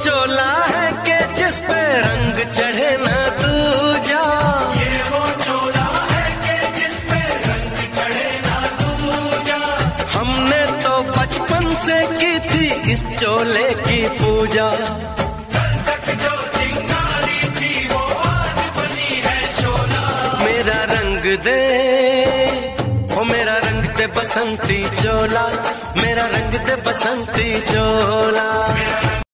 चोला है कि जिस पे रंग चढ़े न दूजा, ये वो चोला है कि जिस पे रंग चढ़े न दूजा। हमने तो बचपन से की थी इस चोले की पूजा, कल तक जो चिंगारी थी वो आज बनी है चोला। मेरा रंग दे ओ मेरा रंग दे बसंती चोला, मेरा रंग दे बसंती चोला।